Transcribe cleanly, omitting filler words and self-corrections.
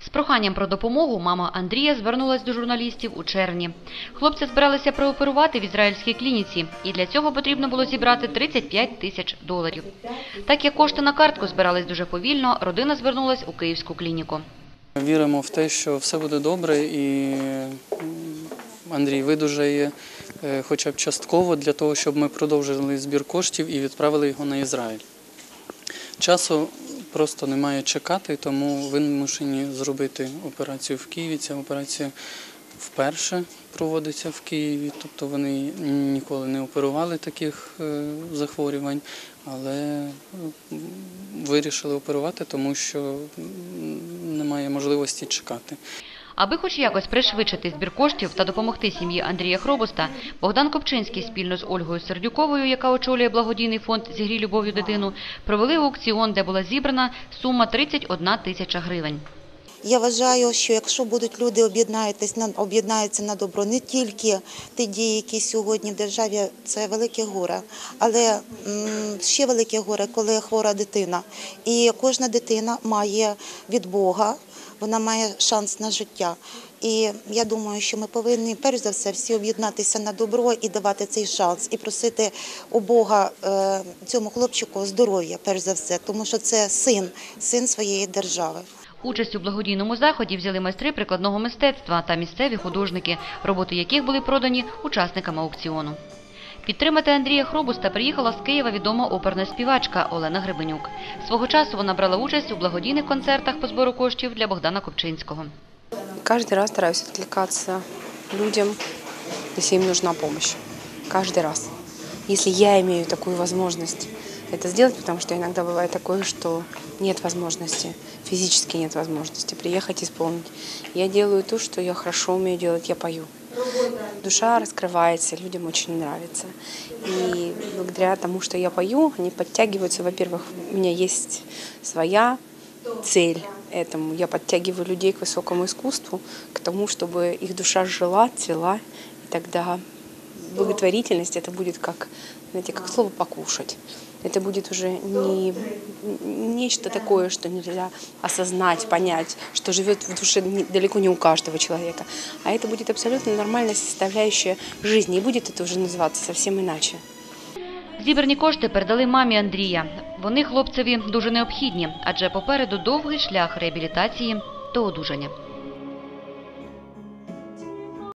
З проханням про допомогу мама Андрія звернулася до журналістів у червні. Хлопця збиралися прооперувати в ізраїльській клініці, і для цього потрібно було зібрати $35 тисяч. Так як кошти на картку збирались дуже повільно, родина звернулась у Київську клініку. Віримо в те, що все буде добре і Андрій видужає хоча б частково для того, щоб ми продовжили збір коштів і відправили його на Ізраїль. Часу просто немає чекати, тому вимушені зробити операцію в Києві. Ця операція вперше проводиться в Києві, тобто вони ніколи не оперували таких захворювань, але вирішили оперувати, тому що немає можливості чекати. Аби хоч якось пришвидшити збір коштів та допомогти сім'ї Андрія Хробуста, Богдан Копчинський спільно з Ольгою Сердюковою, яка очолює благодійний фонд «Зігрій любов'ю дитину», провели аукціон, де була зібрана сума 31 тисяча гривень. Я вважаю, що якщо будуть люди об'єднаються на добро, не тільки ті дії, які сьогодні в державі, це велике горе, але ще велике горе, коли хвора дитина. І кожна дитина має від Бога, вона має шанс на життя. І я думаю, що ми повинні, перш за все, всі об'єднатися на добро і давати цей шанс, і просити у Бога цьому хлопчику здоров'я, перш за все, тому що це син своєї держави. Участь у благодійному заході взяли майстри прикладного мистецтва та місцеві художники, роботи яких були продані учасникам аукціону. Підтримати Андрія Хробуста приїхала з Києва відома оперна співачка Олена Гребенюк. Свого часу вона брала участь у благодійних концертах по збору коштів для Богдана Копчинського. Каждый раз стараюсь откликаться людям, если им нужна помощь. Каждый раз. Если я имею такую возможность это сделать, потому что иногда бывает такое, что нет возможности, физически нет возможности приехать исполнить. Я делаю то, что я хорошо умею делать, я пою. Душа раскрывается, людям очень нравится. И благодаря тому, что я пою, они подтягиваются. Во-первых, у меня есть своя цель этому. Я подтягиваю людей к высокому искусству, к тому, чтобы их душа жила, цвела. И тогда благотворительность это будет как, знаете, как слово «покушать». Это будет уже не нечто такое, что нельзя осознать, понять, что живет в душе далеко не у каждого человека. А это будет абсолютно нормальная составляющая жизни. И будет это уже называться совсем иначе. Зібрані кошти передали мамі Андрія. Вони хлопцеві дуже необхідні, адже попереду довгий шлях реабілітації та одужання.